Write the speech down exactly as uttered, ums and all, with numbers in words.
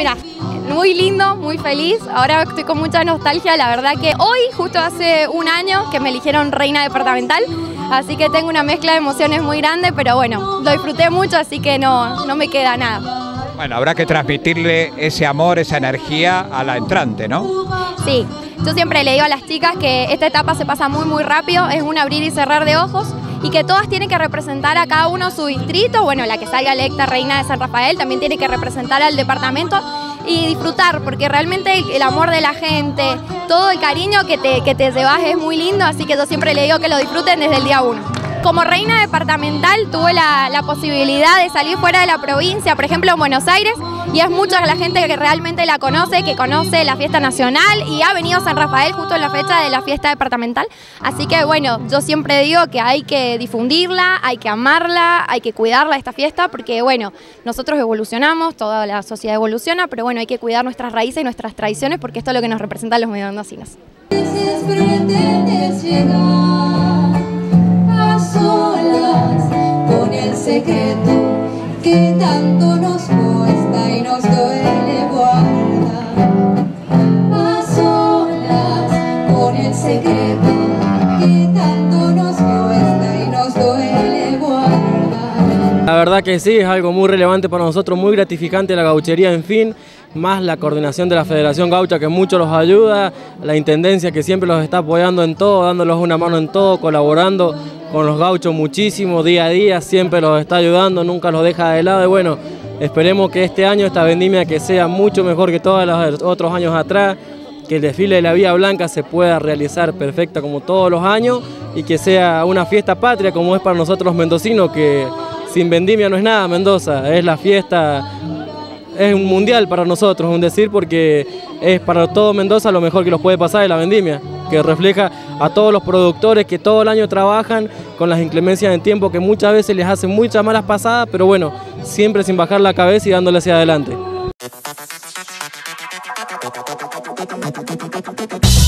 mira, muy lindo, muy feliz. Ahora estoy con mucha nostalgia. La verdad que hoy, justo hace un año, que me eligieron reina departamental. Así que tengo una mezcla de emociones muy grande, pero bueno, lo disfruté mucho, así que no, no me queda nada. Bueno, habrá que transmitirle ese amor, esa energía a la entrante, ¿no? Sí, yo siempre le digo a las chicas que esta etapa se pasa muy muy rápido, es un abrir y cerrar de ojos y que todas tienen que representar a cada uno su distrito. Bueno, la que salga electa reina de San Rafael también tiene que representar al departamento y disfrutar, porque realmente el, el amor de la gente, todo el cariño que te, que te llevas es muy lindo, así que yo siempre le digo que lo disfruten desde el día uno. Como reina departamental tuve la, la posibilidad de salir fuera de la provincia, por ejemplo en Buenos Aires, y es mucha la gente que realmente la conoce, que conoce la fiesta nacional y ha venido a San Rafael justo en la fecha de la fiesta departamental. Así que bueno, yo siempre digo que hay que difundirla, hay que amarla, hay que cuidarla esta fiesta, porque bueno, nosotros evolucionamos, toda la sociedad evoluciona, pero bueno, hay que cuidar nuestras raíces y nuestras tradiciones porque esto es lo que nos representa a los mendocinos. Solas con el secreto que tanto nos cuesta y nos duele guardar. A solas con el secreto que tanto nos cuesta y nos duele guardar. La verdad que sí, es algo muy relevante para nosotros, muy gratificante la gauchería, en fin, más la coordinación de la Federación Gaucha que mucho los ayuda, la Intendencia que siempre los está apoyando en todo, dándolos una mano en todo, colaborando con los gauchos muchísimo, día a día, siempre los está ayudando, nunca los deja de lado y bueno, esperemos que este año esta vendimia que sea mucho mejor que todos los otros años atrás, que el desfile de la Vía Blanca se pueda realizar perfecta como todos los años y que sea una fiesta patria como es para nosotros los mendocinos, que sin vendimia no es nada Mendoza, es la fiesta, es un mundial para nosotros, es un decir, porque es para todo Mendoza lo mejor que los puede pasar es la vendimia, que refleja a todos los productores que todo el año trabajan con las inclemencias del tiempo que muchas veces les hacen muchas malas pasadas, pero bueno, siempre sin bajar la cabeza y dándole hacia adelante.